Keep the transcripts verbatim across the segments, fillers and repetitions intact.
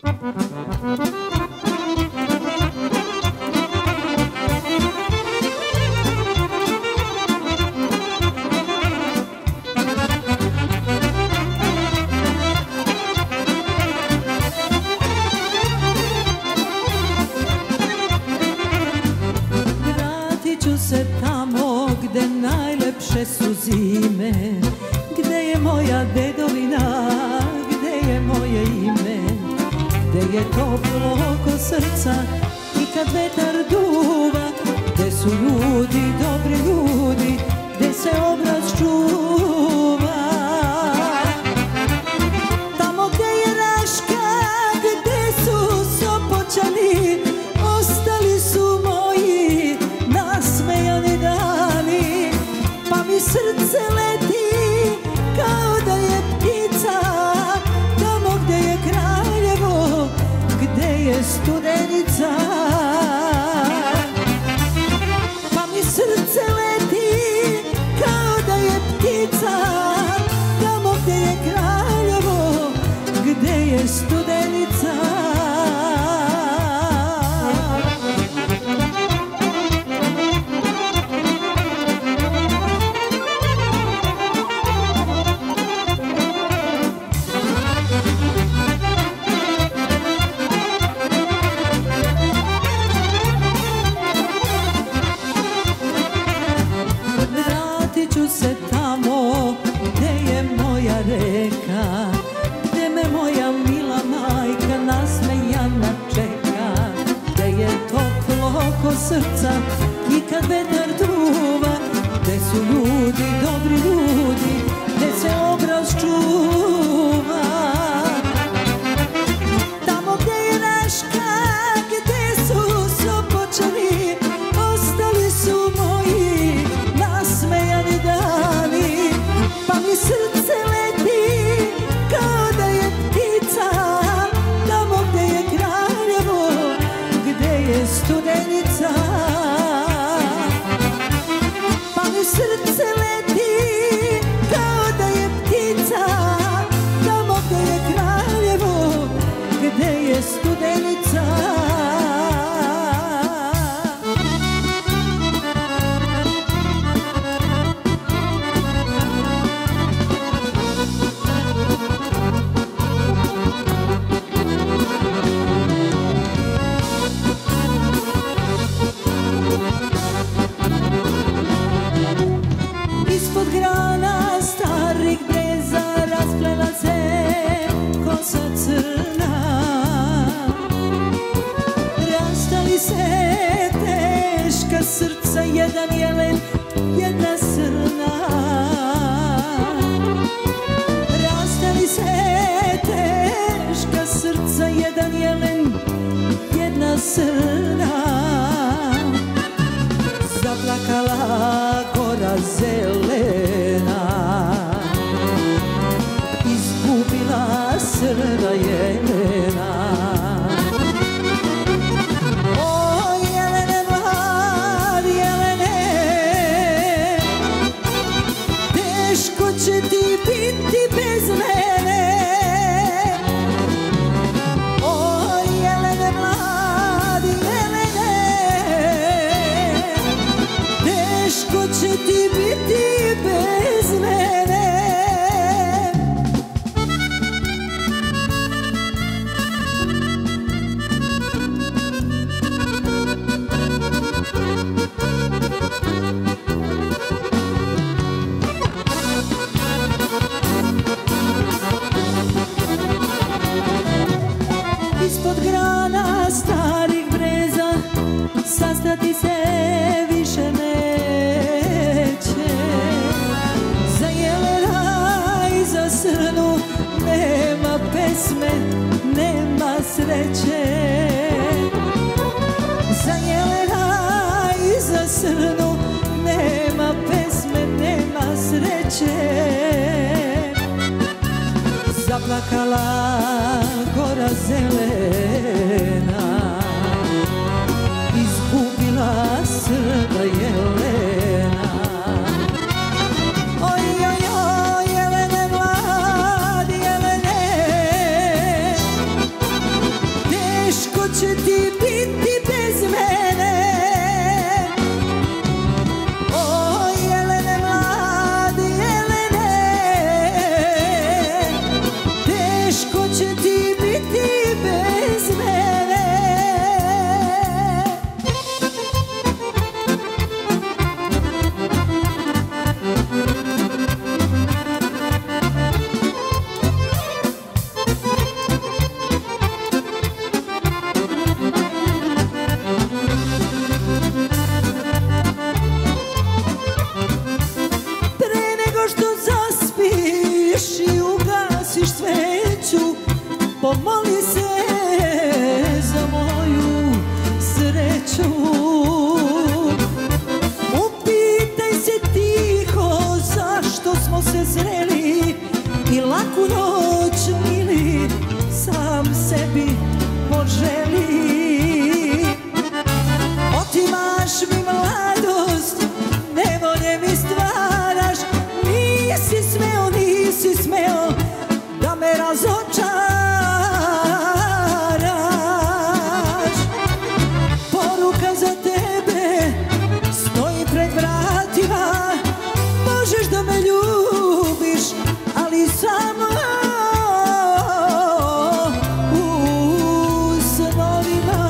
Se tamo gde najlepše su zime, gde je moja dedovina, gde je moje ime, gde je toplo oko srca i kad vetar duva, gde su ljudi, dobri ljudi, gde se obraz čuva. Tamo gde je Raška, gde su Sopoćani, ostali su moji nasmejani dani, pa mi srce leti kao da je ptica, tamo gde je Kraljevo, gde je Studenica. Pa mi srce leti kao da je ptica, tamo gde je Kraljevo, gde je Studenica. Se tamo gde je moja reka, gde me moja mila majka nasmejana čeka, gde je toplo oko srca i kad vetar duva, gde su ljudi, dobri ljudi, gde se obraz čuva. Tamo gde je Raška, gde su Sopoćani, ostali su moji nasmejani dani, pa mi srce leti kao da je ptica, tamo gde je Kraljevo, gde je Studenica. Pa mi srce leti kao da je ptica, tamo gde je Kraljevo, gde je Studenica. Ispod grana starih breza rasplela se kosa crna, rastali se teška srca, jedan jelen, jedna srna. Rastali se teška srca, jedan jelen, jedna srna. Zaplakala gora zelena, izgubila srna jelena. O jelene mlad, jelene, teško će ti biti bez mene. O jelene mlad, jelene, teško će ti biti bez mene. Ispod grana starih breza sastati se više neće. Za jelena i za srnu nema pesme, nema sreće. Za jelena i za srnu nema pesme, nema sreće. Zaplakala gora zelena, izgubila srna jelena. Oj, oj, oj, jelene mlad, jelene, će ti biti bez mene? O Jelene, mlade Jelene, teško će ti biti bez mene. Pomoli se za moju sreću, upitaj se tiho zašto smo se sreli i laku noć mili sam sebi poželi. Otimaš mi mladost, nevolje mi stvaraš, nisi smeo, nisi smeo da me razočaraš. Poruka za tebe stoji pred vratima, možeš da me ljubiš, ali samo u snovima.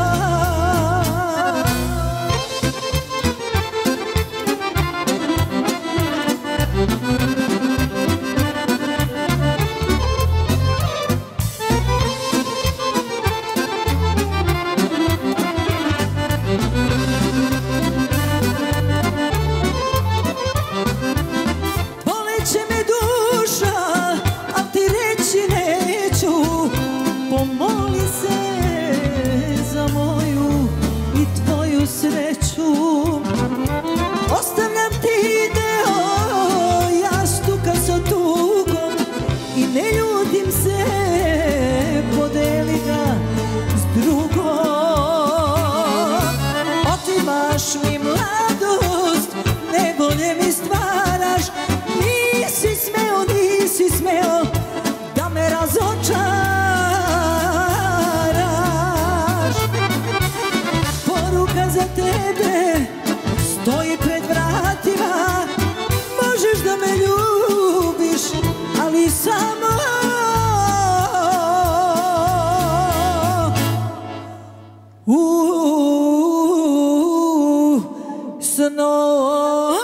Boleće me duša, al ti reći neću, pomoli se za moju i tvoju sreću. Ostavljam ti deo jastuka sa tugom i ne ljutim se, podeli ga s drugom. Otimaš mi mladost, nevolje mi stvaraš, nisi smeo, nisi smeo da me razočaraš. Poruka za tebe stoji pred vratima, možeš da me ljubiš, ali samo u snovima.